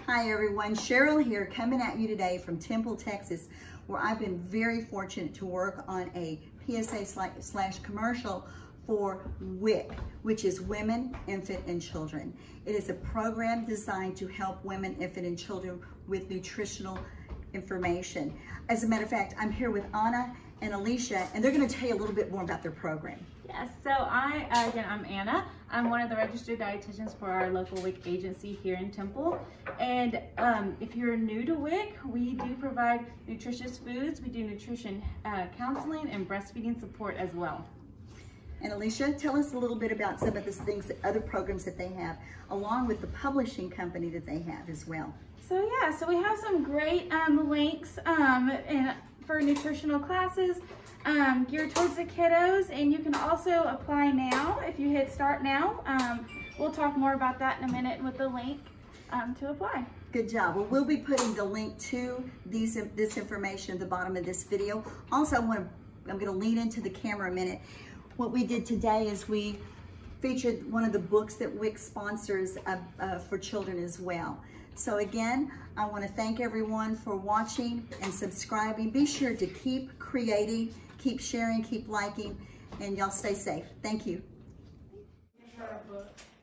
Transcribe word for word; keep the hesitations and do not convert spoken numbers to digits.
Hi everyone, Cheryl here coming at you today from Temple, Texas, where I've been very fortunate to work on a P S A slash commercial for W I C, which is Women, Infant, and Children. It is a program designed to help women, infant, and children with nutritional information. As a matter of fact, I'm here with Anna and Alicia, and they're going to tell you a little bit more about their program. Yes, so I, uh, again, I'm Anna. I'm one of the registered dietitians for our local W I C agency here in Temple. And um, if you're new to W I C, we do provide nutritious foods. We do nutrition uh, counseling and breastfeeding support as well. And Alicia, tell us a little bit about some of the things, that other programs that they have, along with the publishing company that they have as well. So yeah, so we have some great um, links um, in, for nutritional classes um, geared towards the kiddos, and you can also apply now if you hit start now. Um, we'll talk more about that in a minute with the link um, to apply. Good job. Well, we'll be putting the link to these this information at the bottom of this video. Also, I want to, I'm going to lean into the camera a minute. What we did today is we featured one of the books that W I C sponsors uh, uh, for children as well. So again, I want to thank everyone for watching and subscribing. Be sure to keep creating, keep sharing, keep liking, and y'all stay safe. Thank you.